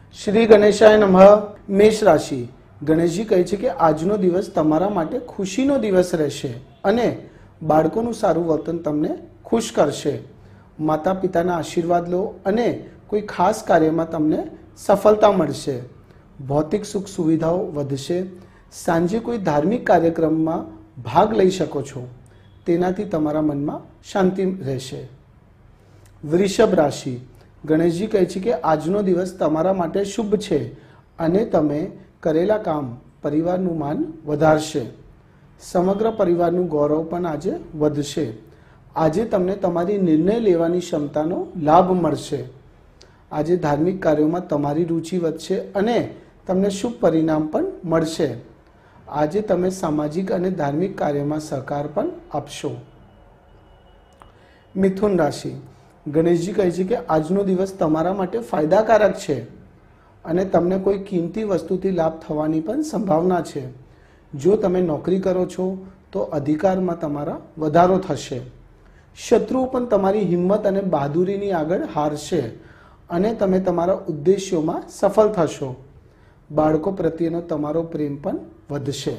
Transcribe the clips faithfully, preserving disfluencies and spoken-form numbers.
श्री गणेशाय नमः। मेष राशि गणेश जी कहे छे के आजनो दिवस तमारा माटे खुशीनो दिवस रहेशे अने बाळकोनुं सारुं वर्तन तमने खुश करशे। माता पिताना आशीर्वाद लो अने कोई खास कार्यमां तमने सफलता मळशे। भौतिक सुख सुविधाओं वधशे। सांजे कोई धार्मिक कार्यक्रममां भाग लई शको छो, तेनाथी तमारा मनमा शांति रहेशे। वृषभ राशि गणेश जी कहे छे के आजनो दिवस तमारा माटे शुभ छे अने तमे करेला काम परिवारनुं मान वधारशे। समग्र परिवारनुं गौरव पण आजे वधशे। आजे तमने तमारी निर्णय लेवानी क्षमतानो लाभ मळशे। आजे धार्मिक कार्योमां तमारी रुचि वधशे अने तमने शुभ परिणाम पण मळशे। आजे तमे सामाजिक अने धार्मिक कार्योमां सहकार पण आपशो। मिथुन राशि गणेश जी कहे छे के आजनो दिवस तमारा माटे फायदाकारक छे अने तमने कोई कीमती वस्तुथी लाभ थवानी पण संभावना छे। जो तमे नौकरी करो छो तो अधिकारमां तमारा वधारो थशे। शत्रु पण तमारी हिम्मत अने बहादुरीनी आगळ हारशे अने तमे तमारा उद्देश्योमां सफल थशो। बाळको प्रत्येनो तमारो प्रेम पण वधशे।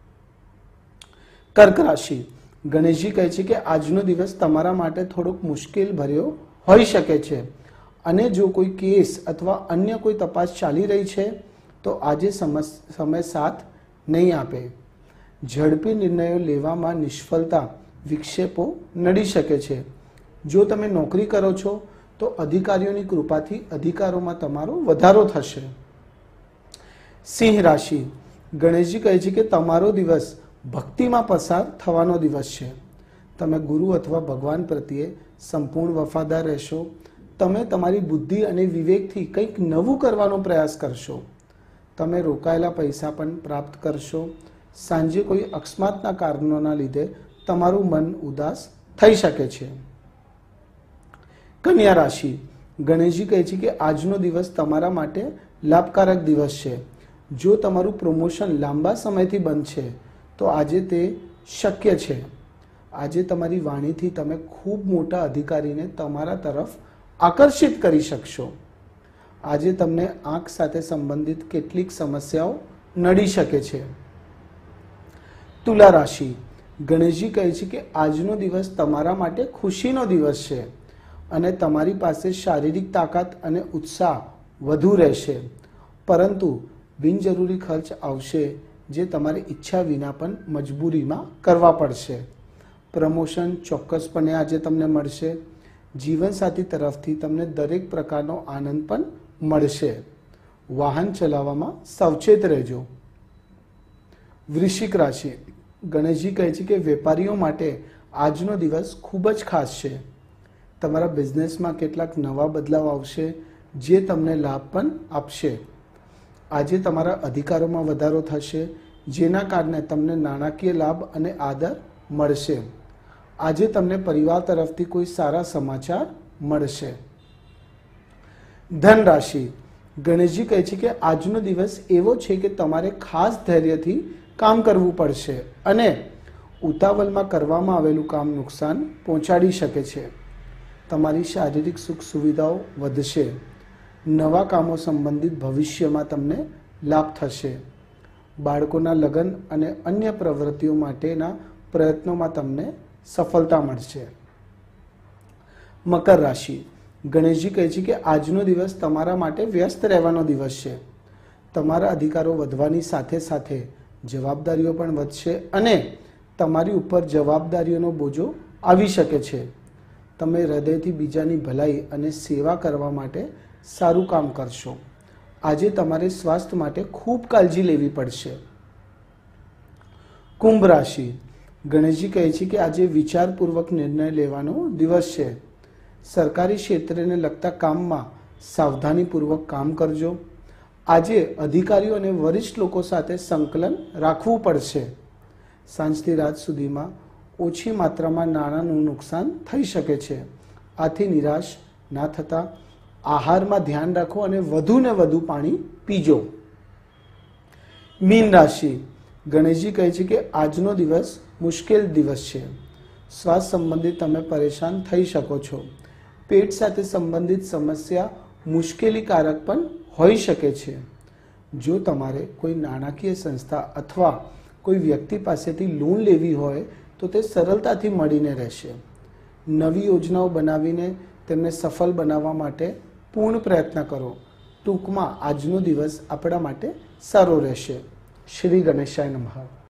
कर्क राशि गणेश जी कहे छे के आजनो दिवस तमारा माटे थोड़ोक मुश्केल भर्यो होई शके छे अने जो कोई केस अथवा अन्य कोई तपास चाली रही छे तो आजे समय साथ नहीं आपे। झड़पी निर्णयों लेवामां निष्फलता विक्षेपो नड़ी शके छे। जो तमे नौकरी करो छो तो अधिकारीओनी कृपाथी अधिकारोमां तमारो वधारो थशे। सिंह राशि गणेश जी कहे छे के तमारो दिवस भक्तिमां पसार थवानो दिवस छे। तमे गुरु अथवा भगवान प्रत्ये संपूर्ण वफादार रहेशो। तमे तमारी बुद्धि अने विवेकथी कंईक नवुं करवानो प्रयास करशो। तमे रोकायेला पैसा पण प्राप्त करशो। सांजे कोई अकस्मातना कारणोना लीधे तमारुं मन उदास थई शके छे। कन्या राशि गणेश जी कहे छे के आजनो दिवस तमारा माटे लाभकारक दिवस छे। जो तमारुं प्रमोशन लांबा समयथी बंध छे तो आजे ते शक्य छे। आजे तमारी वाणीथी तमे खूब मोटा अधिकारीने तमारा तरफ आकर्षित करी शकशो। आजे तमने आंख साथे संबंधित केटलीक समस्याओं नड़ी शके छे। तुला राशि गणेश जी कहे छे के आजनो दिवस तमारा माटे खुशीनो दिवस छे अने तमारी पासे शारीरिक ताकत अने उत्साह वधु रहेशे, परंतु बिनजरूरी खर्च आवशे जे तमारी इच्छा विना पण मजबूरीमां करवा पड़शे। प्रमोशन चोक्कसपणे आजे तमने मळशे। जीवनसाथी तरफथी तमने दरेक प्रकारनो आनंद पण मळशे। वाहन चलाववामां सावचेत रहेजो। वृश्चिक राशि गणेश जी कहे छे के वेपारीओ माटे आजनो दिवस खूब ज खास छे। तमारा बिझनेसमां केटलाक नवा बदलाव आवशे जे तमने लाभ पण आपशे। आजे तमारा अधिकारोमां वधारो थशे जेना कारणे तमने नाणाकीय लाभ अने आदर मळशे। आजे तमने परिवार तरफथी कोई सारा समाचार मळशे। धन राशि गणेश जी कहे छे के आजनो दिवस एवो छे के तमारे खास धैर्यथी काम करवू पड़शे अने उतावळमां करवामां आवेलुं काम नुकसान पहोंचाडी शके छे। तमारी शारीरिक सुख सुविधाओं वधशे। नवा कामों संबंधित भविष्यमां तमने लाभ थशे। बाळकोना लग्न अने अन्य प्रवृत्तिओ माटेना प्रयत्नोमां तमने सफलता मळशे। मकर राशि गणेश जी कहे छे के आजनो दिवस तमारा माटे व्यस्त रहेवानो दिवस छे। तमारा अधिकारो वधवानी साथे साथे जवाबदारीओ पण वधशे अने तमारी उपर जवाबदारीओनो बोजो आवी शके छे। तमे हृदयथी बीजानी भलाई अने सेवा करवा माटे सारू काम करशो। आजे तमारे स्वास्थ्य माटे खूब काळजी लेवी पड़शे। कुंभ राशि गणेश जी कहे छे के आजे विचारपूर्वक निर्णय लेवानो दिवस छे। सरकारी क्षेत्रने लगता काममां सावधानीपूर्वक काम करजो। आजे अधिकारीओ अने वरिष्ठ लोको साथे संकलन राखवू पड़शे। सांजथी रात सुधीमां ओછી માત્રામાં નાણાંનું નુકસાન થઈ શકે છે। આથી નિરાશ ના થતા આહારમાં ધ્યાન રાખો અને વધુ ને વધુ પાણી પીજો। મીન રાશિ ગણેશજી કહે છે કે આજનો દિવસ મુશ્કેલ દિવસ છે। સ્વાસ્થ્ય સંબંધિત તમે પરેશાન થઈ શકો છો। પેટ સાથે સંબંધિત સમસ્યા મુશ્કેલીકારક પણ હોઈ શકે છે. જો તમારે કોઈ નાણાકીય સંસ્થા અથવા કોઈ વ્યક્તિ પાસેથી લોન લેવી હોય તો તે સરળતાથી મળીને રહેશે. નવી યોજનાઓ બનાવીને તેમને સફળ બનાવવા માટે પૂર્ણ પ્રયત્ન કરો. ટૂંકમાં આજનો દિવસ આપણા માટે સારો રહેશે. શ્રી ગણેશાય નમઃ.